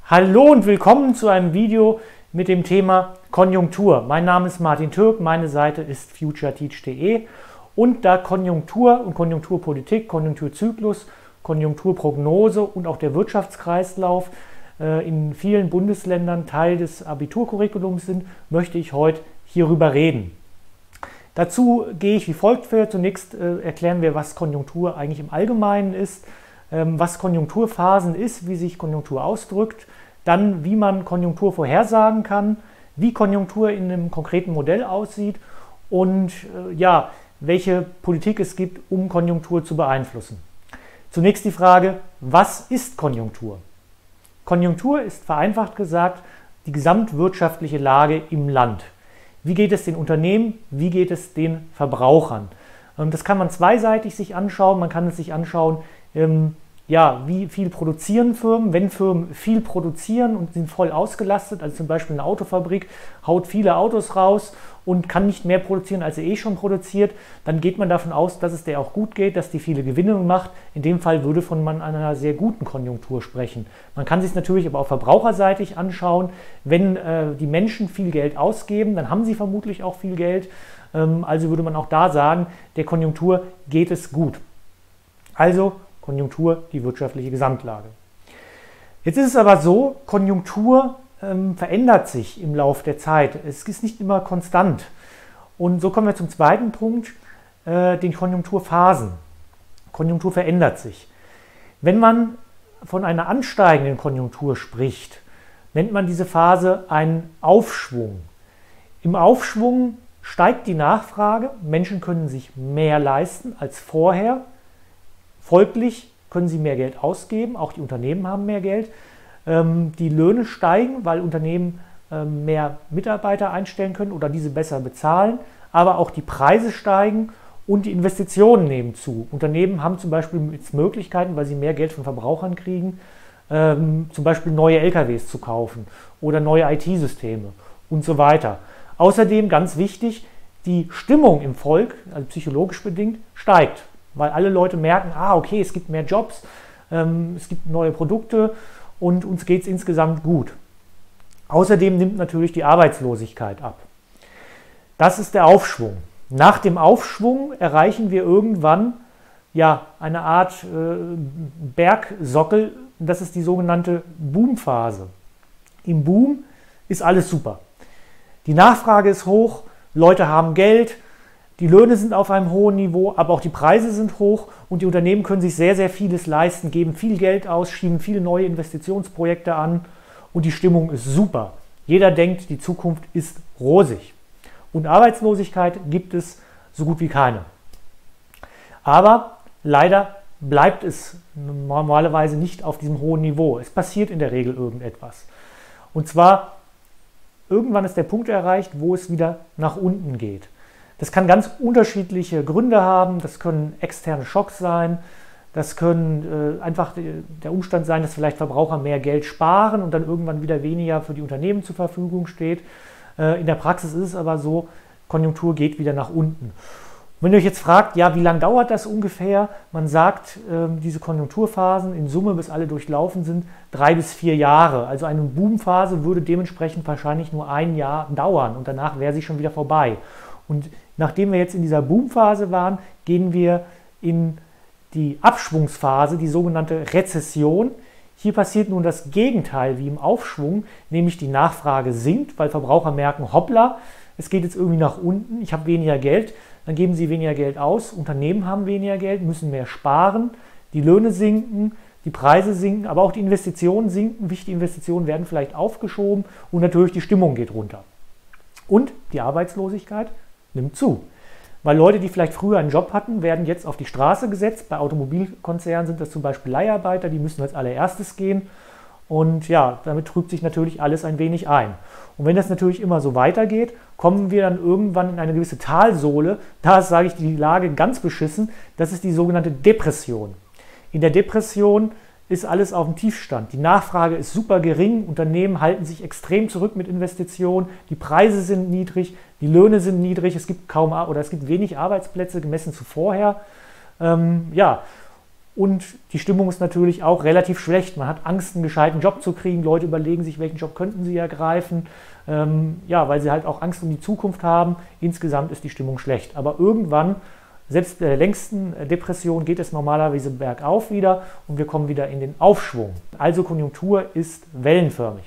Hallo und willkommen zu einem Video mit dem Thema Konjunktur. Mein Name ist Martin Türk, meine Seite ist futureteach.de und da Konjunktur und Konjunkturpolitik, Konjunkturzyklus, Konjunkturprognose und auch der Wirtschaftskreislauf in vielen Bundesländern Teil des Abiturcurriculums sind, möchte ich heute hierüber reden. Dazu gehe ich wie folgt vor. Zunächst erklären wir, was Konjunktur eigentlich im Allgemeinen ist, was Konjunkturphasen ist, wie sich Konjunktur ausdrückt, dann wie man Konjunktur vorhersagen kann, wie Konjunktur in einem konkreten Modell aussieht und welche Politik es gibt, um Konjunktur zu beeinflussen. Zunächst die Frage, was ist Konjunktur? Konjunktur ist vereinfacht gesagt die gesamtwirtschaftliche Lage im Land. Wie geht es den Unternehmen, wie geht es den Verbrauchern? Das kann man zweiseitig sich anschauen. Man kann es sich anschauen, wie viel produzieren Firmen. Wenn Firmen viel produzieren und sind voll ausgelastet, also zum Beispiel eine Autofabrik haut viele Autos raus und kann nicht mehr produzieren, als sie schon produziert, dann geht man davon aus, dass es der auch gut geht, dass die viele Gewinne macht. In dem Fall würde man einer sehr guten Konjunktur sprechen. Man kann sich es natürlich aber auch verbraucherseitig anschauen. Wenn die Menschen viel Geld ausgeben, dann haben sie vermutlich auch viel Geld. Also würde man auch da sagen, der Konjunktur geht es gut. Also Konjunktur, die wirtschaftliche Gesamtlage. Jetzt ist es aber so, Konjunktur verändert sich im Laufe der Zeit. Es ist nicht immer konstant. Und so kommen wir zum zweiten Punkt, den Konjunkturphasen. Konjunktur verändert sich. Wenn man von einer ansteigenden Konjunktur spricht, nennt man diese Phase einen Aufschwung. Im Aufschwung steigt die Nachfrage, Menschen können sich mehr leisten als vorher. Folglich können sie mehr Geld ausgeben, auch die Unternehmen haben mehr Geld. Die Löhne steigen, weil Unternehmen mehr Mitarbeiter einstellen können oder diese besser bezahlen. Aber auch die Preise steigen und die Investitionen nehmen zu. Unternehmen haben zum Beispiel jetzt Möglichkeiten, weil sie mehr Geld von Verbrauchern kriegen, zum Beispiel neue LKWs zu kaufen oder neue IT-Systeme und so weiter. Außerdem, ganz wichtig, die Stimmung im Volk, also psychologisch bedingt, steigt. Weil alle Leute merken, okay, es gibt mehr Jobs, es gibt neue Produkte und uns geht es insgesamt gut. Außerdem nimmt natürlich die Arbeitslosigkeit ab. Das ist der Aufschwung. Nach dem Aufschwung erreichen wir irgendwann eine Art Bergsockel, das ist die sogenannte Boomphase. Im Boom ist alles super. Die Nachfrage ist hoch, Leute haben Geld, die Löhne sind auf einem hohen Niveau, aber auch die Preise sind hoch und die Unternehmen können sich sehr, sehr vieles leisten, geben viel Geld aus, schieben viele neue Investitionsprojekte an und die Stimmung ist super. Jeder denkt, die Zukunft ist rosig. Und Arbeitslosigkeit gibt es so gut wie keine. Aber leider bleibt es normalerweise nicht auf diesem hohen Niveau. Es passiert in der Regel irgendetwas. Und zwar, irgendwann ist der Punkt erreicht, wo es wieder nach unten geht. Das kann ganz unterschiedliche Gründe haben, das können externe Schocks sein, das können einfach der Umstand sein, dass vielleicht Verbraucher mehr Geld sparen und dann irgendwann wieder weniger für die Unternehmen zur Verfügung steht. In der Praxis ist es aber so, Konjunktur geht wieder nach unten. Und wenn ihr euch jetzt fragt, wie lange dauert das ungefähr? Man sagt, diese Konjunkturphasen in Summe, bis alle durchlaufen sind, 3 bis 4 Jahre. Also eine Boomphase würde dementsprechend wahrscheinlich nur 1 Jahr dauern und danach wäre sie schon wieder vorbei. Und nachdem wir jetzt in dieser Boomphase waren, gehen wir in die Abschwungsphase, die sogenannte Rezession. Hier passiert nun das Gegenteil wie im Aufschwung, nämlich die Nachfrage sinkt, weil Verbraucher merken, hoppla, es geht jetzt irgendwie nach unten, ich habe weniger Geld, dann geben sie weniger Geld aus, Unternehmen haben weniger Geld, müssen mehr sparen, die Löhne sinken, die Preise sinken, aber auch die Investitionen sinken, wichtige Investitionen werden vielleicht aufgeschoben und natürlich die Stimmung geht runter. Und die Arbeitslosigkeit nimmt zu. Weil Leute, die vielleicht früher einen Job hatten, werden jetzt auf die Straße gesetzt. Bei Automobilkonzernen sind das zum Beispiel Leiharbeiter, die müssen als allererstes gehen. Und damit trübt sich natürlich alles ein wenig ein. Und wenn das natürlich immer so weitergeht, kommen wir dann irgendwann in eine gewisse Talsohle. Da ist, sage ich, die Lage ganz beschissen. Das ist die sogenannte Depression. In der Depression ist alles auf dem Tiefstand. Die Nachfrage ist super gering, Unternehmen halten sich extrem zurück mit Investitionen, die Preise sind niedrig, die Löhne sind niedrig, es gibt wenig Arbeitsplätze gemessen zu vorher. Und die Stimmung ist natürlich auch relativ schlecht. Man hat Angst, einen gescheiten Job zu kriegen. Leute überlegen sich, welchen Job könnten sie ergreifen. Ja, weil sie halt auch Angst um die Zukunft haben. Insgesamt ist die Stimmung schlecht. Aber irgendwann, selbst bei der längsten Depression, geht es normalerweise bergauf wieder und wir kommen wieder in den Aufschwung. Also Konjunktur ist wellenförmig.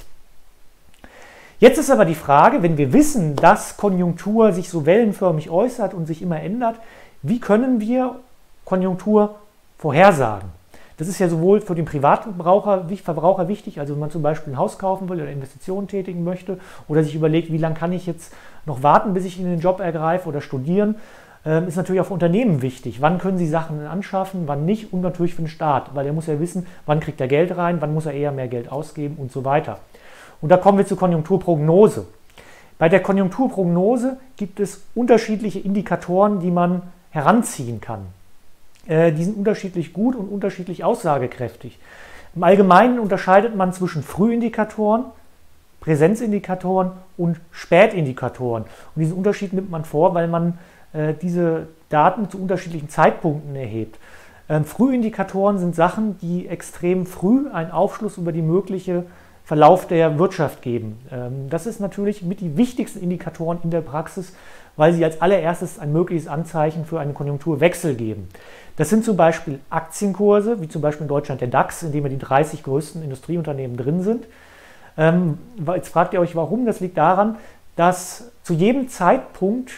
Jetzt ist aber die Frage, wenn wir wissen, dass Konjunktur sich so wellenförmig äußert und sich immer ändert, wie können wir Konjunktur vorhersagen? Das ist ja sowohl für den Privatverbraucher wichtig, also wenn man zum Beispiel ein Haus kaufen will oder Investitionen tätigen möchte oder sich überlegt, wie lange kann ich jetzt noch warten, bis ich in den Job ergreife oder studieren, ist natürlich auch für Unternehmen wichtig. Wann können sie Sachen anschaffen, wann nicht und natürlich für den Staat, weil er muss ja wissen, wann kriegt er Geld rein, wann muss er eher mehr Geld ausgeben und so weiter. Und da kommen wir zur Konjunkturprognose. Bei der Konjunkturprognose gibt es unterschiedliche Indikatoren, die man heranziehen kann. Die sind unterschiedlich gut und unterschiedlich aussagekräftig. Im Allgemeinen unterscheidet man zwischen Frühindikatoren, Präsenzindikatoren und Spätindikatoren. Und diesen Unterschied nimmt man vor, weil man diese Daten zu unterschiedlichen Zeitpunkten erhebt. Frühindikatoren sind Sachen, die extrem früh einen Aufschluss über die mögliche Verlauf der Wirtschaft geben. Das ist natürlich mit die wichtigsten Indikatoren in der Praxis, weil sie als allererstes ein mögliches Anzeichen für einen Konjunkturwechsel geben. Das sind zum Beispiel Aktienkurse, wie zum Beispiel in Deutschland der DAX, in dem ja die 30 größten Industrieunternehmen drin sind. Jetzt fragt ihr euch, warum? Das liegt daran, dass zu jedem Zeitpunkt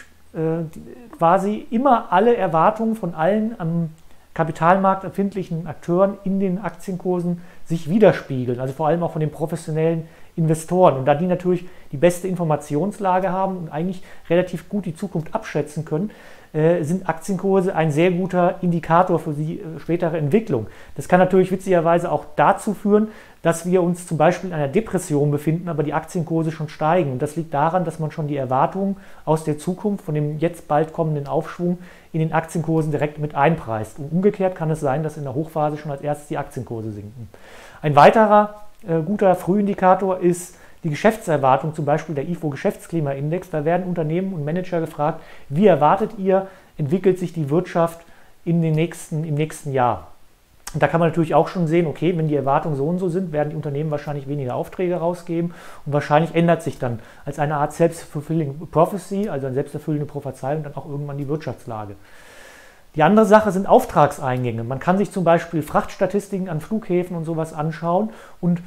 quasi immer alle Erwartungen von allen am Kapitalmarkt befindlichen Akteuren in den Aktienkursen sich widerspiegeln, also vor allem auch von den professionellen Investoren. Und da die natürlich die beste Informationslage haben und eigentlich relativ gut die Zukunft abschätzen können, sind Aktienkurse ein sehr guter Indikator für die spätere Entwicklung. Das kann natürlich witzigerweise auch dazu führen, dass wir uns zum Beispiel in einer Depression befinden, aber die Aktienkurse schon steigen. Und das liegt daran, dass man schon die Erwartungen aus der Zukunft von dem jetzt bald kommenden Aufschwung in den Aktienkursen direkt mit einpreist. Und umgekehrt kann es sein, dass in der Hochphase schon als erstes die Aktienkurse sinken. Ein weiterer guter Frühindikator ist die Geschäftserwartung, zum Beispiel der IFO Geschäftsklimaindex. Da werden Unternehmen und Manager gefragt, wie erwartet ihr, entwickelt sich die Wirtschaft im nächsten Jahr? Und da kann man natürlich auch schon sehen, okay, wenn die Erwartungen so und so sind, werden die Unternehmen wahrscheinlich weniger Aufträge rausgeben und wahrscheinlich ändert sich dann als eine Art Self-Fulfilling Prophecy, also eine selbsterfüllende Prophezeiung, dann auch irgendwann die Wirtschaftslage. Die andere Sache sind Auftragseingänge. Man kann sich zum Beispiel Frachtstatistiken an Flughäfen und sowas anschauen und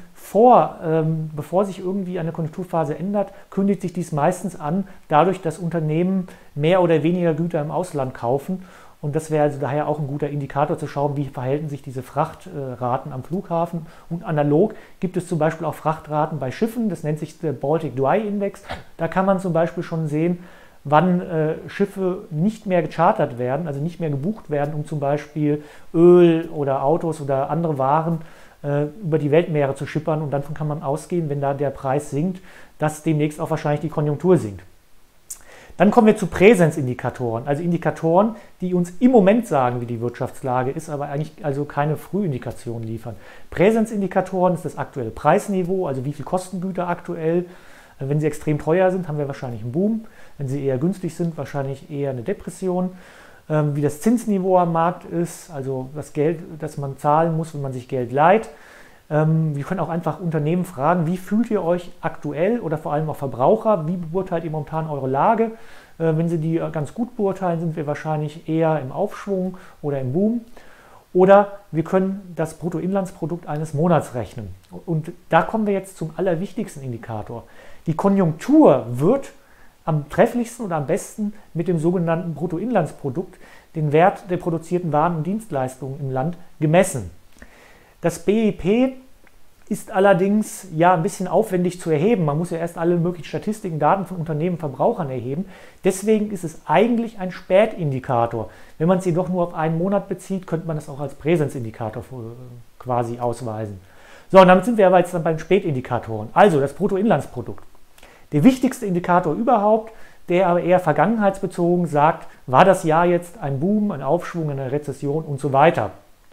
bevor sich irgendwie eine Konjunkturphase ändert, kündigt sich dies meistens an, dadurch, dass Unternehmen mehr oder weniger Güter im Ausland kaufen. Und das wäre also daher auch ein guter Indikator zu schauen, wie verhalten sich diese Frachtraten am Flughafen. Und analog gibt es zum Beispiel auch Frachtraten bei Schiffen, das nennt sich der Baltic Dry Index. Da kann man zum Beispiel schon sehen, wann Schiffe nicht mehr gechartert werden, also nicht mehr gebucht werden, um zum Beispiel Öl oder Autos oder andere Waren über die Weltmeere zu schippern. Und davon kann man ausgehen, wenn da der Preis sinkt, dass demnächst auch wahrscheinlich die Konjunktur sinkt. Dann kommen wir zu Präsenzindikatoren, also Indikatoren, die uns im Moment sagen, wie die Wirtschaftslage ist, aber eigentlich also keine Frühindikation liefern. Präsenzindikatoren ist das aktuelle Preisniveau, also wie viel kosten Güter aktuell. Wenn sie extrem teuer sind, haben wir wahrscheinlich einen Boom. Wenn sie eher günstig sind, wahrscheinlich eher eine Depression. Wie das Zinsniveau am Markt ist, also das Geld, das man zahlen muss, wenn man sich Geld leiht. Wir können auch einfach Unternehmen fragen, wie fühlt ihr euch aktuell oder vor allem auch Verbraucher, wie beurteilt ihr momentan eure Lage? Wenn sie die ganz gut beurteilen, sind wir wahrscheinlich eher im Aufschwung oder im Boom. Oder wir können das Bruttoinlandsprodukt eines Monats rechnen. Und da kommen wir jetzt zum allerwichtigsten Indikator. Die Konjunktur wird am trefflichsten oder am besten mit dem sogenannten Bruttoinlandsprodukt, den Wert der produzierten Waren und Dienstleistungen im Land, gemessen. Das BIP ist allerdings ja ein bisschen aufwendig zu erheben. Man muss ja erst alle möglichen Statistiken, Daten von Unternehmen, Verbrauchern erheben. Deswegen ist es eigentlich ein Spätindikator. Wenn man es jedoch nur auf einen Monat bezieht, könnte man das auch als Präsenzindikator quasi ausweisen. So, und damit sind wir aber jetzt dann bei den Spätindikatoren. Also das Bruttoinlandsprodukt. Der wichtigste Indikator überhaupt, der aber eher vergangenheitsbezogen sagt, war das Jahr jetzt ein Boom, ein Aufschwung, eine Rezession und so weiter.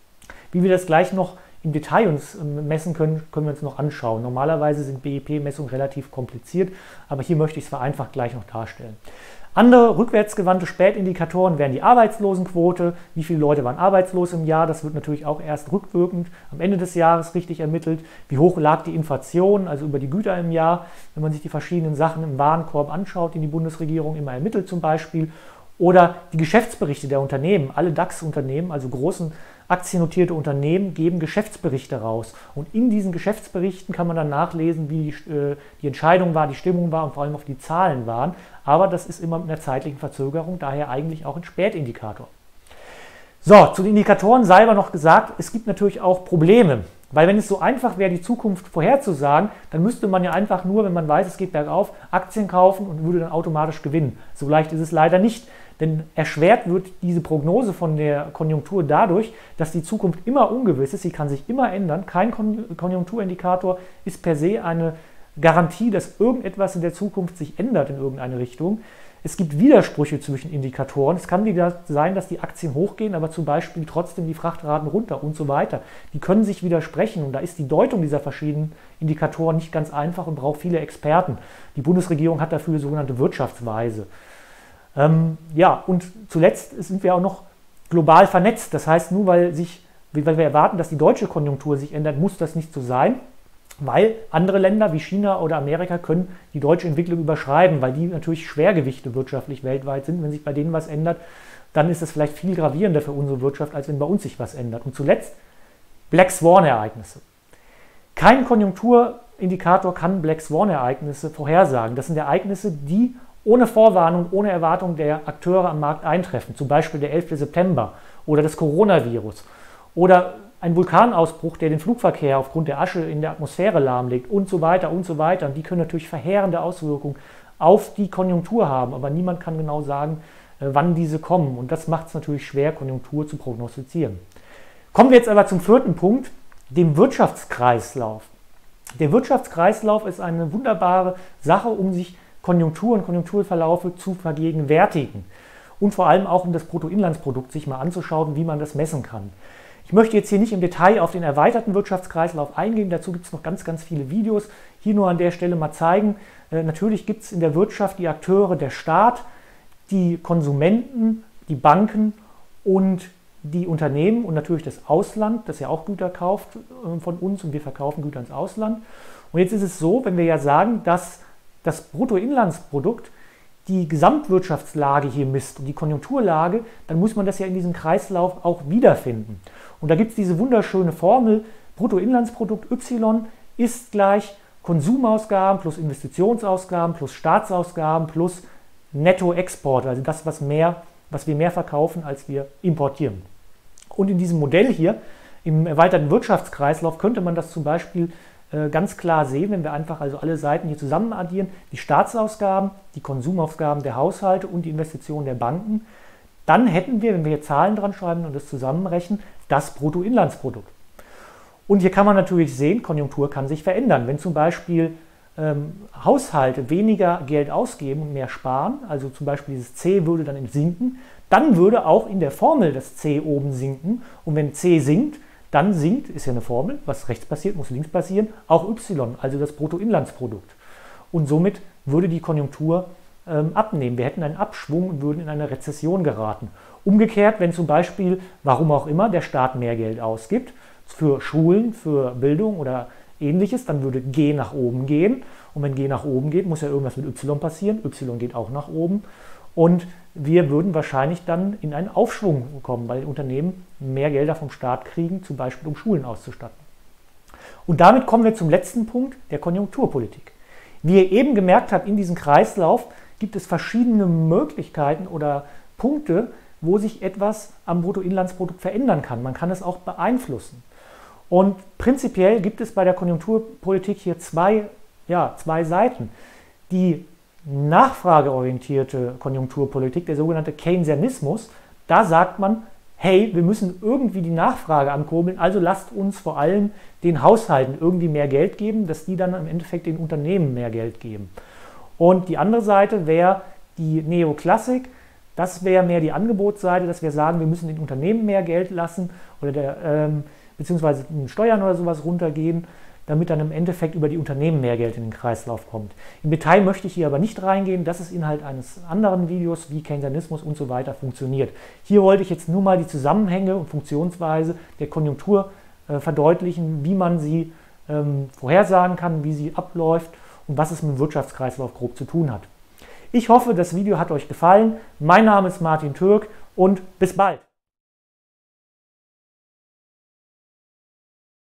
Wie wir das gleich noch im Detail uns messen können, können wir uns noch anschauen. Normalerweise sind BIP-Messungen relativ kompliziert, aber hier möchte ich es vereinfacht gleich noch darstellen. Andere rückwärtsgewandte Spätindikatoren wären die Arbeitslosenquote. Wie viele Leute waren arbeitslos im Jahr? Das wird natürlich auch erst rückwirkend am Ende des Jahres richtig ermittelt. Wie hoch lag die Inflation, also über die Güter im Jahr, wenn man sich die verschiedenen Sachen im Warenkorb anschaut, die die Bundesregierung immer ermittelt zum Beispiel. Oder die Geschäftsberichte der Unternehmen. Alle DAX-Unternehmen, also großen aktiennotierte Unternehmen, geben Geschäftsberichte raus. Und in diesen Geschäftsberichten kann man dann nachlesen, wie die Entscheidung war, die Stimmung war und vor allem auch die Zahlen waren. Aber das ist immer mit einer zeitlichen Verzögerung, daher eigentlich auch ein Spätindikator. So, zu den Indikatoren sei aber noch gesagt, es gibt natürlich auch Probleme. Weil wenn es so einfach wäre, die Zukunft vorherzusagen, dann müsste man ja einfach nur, wenn man weiß, es geht bergauf, Aktien kaufen und würde dann automatisch gewinnen. So leicht ist es leider nicht. Denn erschwert wird diese Prognose von der Konjunktur dadurch, dass die Zukunft immer ungewiss ist, sie kann sich immer ändern. Kein Konjunkturindikator ist per se eine Garantie, dass irgendetwas in der Zukunft sich ändert in irgendeine Richtung. Es gibt Widersprüche zwischen Indikatoren. Es kann wieder sein, dass die Aktien hochgehen, aber zum Beispiel trotzdem die Frachtraten runter und so weiter. Die können sich widersprechen und da ist die Deutung dieser verschiedenen Indikatoren nicht ganz einfach und braucht viele Experten. Die Bundesregierung hat dafür sogenannte Wirtschaftsweise. Ja, und zuletzt sind wir auch noch global vernetzt. Das heißt, nur weil wir erwarten, dass die deutsche Konjunktur sich ändert, muss das nicht so sein, weil andere Länder wie China oder Amerika können die deutsche Entwicklung überschreiben, weil die natürlich Schwergewichte wirtschaftlich weltweit sind. Wenn sich bei denen was ändert, dann ist das vielleicht viel gravierender für unsere Wirtschaft, als wenn bei uns sich was ändert. Und zuletzt Black Swan-Ereignisse. Kein Konjunkturindikator kann Black Swan-Ereignisse vorhersagen. Das sind Ereignisse, die ohne Vorwarnung, ohne Erwartung der Akteure am Markt eintreffen. Zum Beispiel der 11. September oder das Coronavirus oder ein Vulkanausbruch, der den Flugverkehr aufgrund der Asche in der Atmosphäre lahmlegt und so weiter und so weiter. Und die können natürlich verheerende Auswirkungen auf die Konjunktur haben, aber niemand kann genau sagen, wann diese kommen. Und das macht es natürlich schwer, Konjunktur zu prognostizieren. Kommen wir jetzt aber zum vierten Punkt, dem Wirtschaftskreislauf. Der Wirtschaftskreislauf ist eine wunderbare Sache, um sich Konjunktur und Konjunkturverlaufe zu vergegenwärtigen und vor allem auch um das Bruttoinlandsprodukt sich mal anzuschauen, wie man das messen kann. Ich möchte jetzt hier nicht im Detail auf den erweiterten Wirtschaftskreislauf eingehen, dazu gibt es noch ganz, ganz viele Videos. Hier nur an der Stelle mal zeigen, natürlich gibt es in der Wirtschaft die Akteure, der Staat, die Konsumenten, die Banken und die Unternehmen und natürlich das Ausland, das ja auch Güter kauft von uns und wir verkaufen Güter ins Ausland. Und jetzt ist es so, wenn wir ja sagen, dass das Bruttoinlandsprodukt die Gesamtwirtschaftslage hier misst und die Konjunkturlage, dann muss man das ja in diesem Kreislauf auch wiederfinden. Und da gibt es diese wunderschöne Formel, Bruttoinlandsprodukt Y ist gleich Konsumausgaben plus Investitionsausgaben plus Staatsausgaben plus Nettoexport, also das, was wir mehr verkaufen, als wir importieren. Und in diesem Modell hier, im erweiterten Wirtschaftskreislauf, könnte man das zum Beispiel ganz klar sehen, wenn wir einfach also alle Seiten hier zusammen addieren, die Staatsausgaben, die Konsumausgaben der Haushalte und die Investitionen der Banken, dann hätten wir, wenn wir hier Zahlen dran schreiben und das zusammenrechnen, das Bruttoinlandsprodukt. Und hier kann man natürlich sehen, Konjunktur kann sich verändern. Wenn zum Beispiel Haushalte weniger Geld ausgeben und mehr sparen, also zum Beispiel dieses C würde dann sinken, dann würde auch in der Formel das C oben sinken. Und wenn C sinkt, dann sinkt, ist ja eine Formel, was rechts passiert, muss links passieren, auch Y, also das Bruttoinlandsprodukt. Und somit würde die Konjunktur abnehmen. Wir hätten einen Abschwung und würden in eine Rezession geraten. Umgekehrt, wenn zum Beispiel, warum auch immer, der Staat mehr Geld ausgibt, für Schulen, für Bildung oder Ähnliches, dann würde G nach oben gehen. Und wenn G nach oben geht, muss ja irgendwas mit Y passieren. Y geht auch nach oben. Und wir würden wahrscheinlich dann in einen Aufschwung kommen, weil Unternehmen mehr Gelder vom Staat kriegen, zum Beispiel um Schulen auszustatten. Und damit kommen wir zum letzten Punkt, der Konjunkturpolitik. Wie ihr eben gemerkt habt, in diesem Kreislauf gibt es verschiedene Möglichkeiten oder Punkte, wo sich etwas am Bruttoinlandsprodukt verändern kann. Man kann es auch beeinflussen. Und prinzipiell gibt es bei der Konjunkturpolitik hier zwei Seiten. Die nachfrageorientierte Konjunkturpolitik, der sogenannte Keynesianismus, da sagt man, hey, wir müssen irgendwie die Nachfrage ankurbeln, also lasst uns vor allem den Haushalten irgendwie mehr Geld geben, dass die dann im Endeffekt den Unternehmen mehr Geld geben. Und die andere Seite wäre die Neoklassik, das wäre mehr die Angebotsseite, dass wir sagen, wir müssen den Unternehmen mehr Geld lassen oder beziehungsweise Steuern oder sowas runtergehen. damit dann im Endeffekt über die Unternehmen mehr Geld in den Kreislauf kommt. Im Detail möchte ich hier aber nicht reingehen, das ist Inhalt eines anderen Videos, wie Keynesianismus und so weiter funktioniert. Hier wollte ich jetzt nur mal die Zusammenhänge und Funktionsweise der Konjunktur verdeutlichen, wie man sie vorhersagen kann, wie sie abläuft und was es mit dem Wirtschaftskreislauf grob zu tun hat. Ich hoffe, das Video hat euch gefallen. Mein Name ist Martin Türk und bis bald.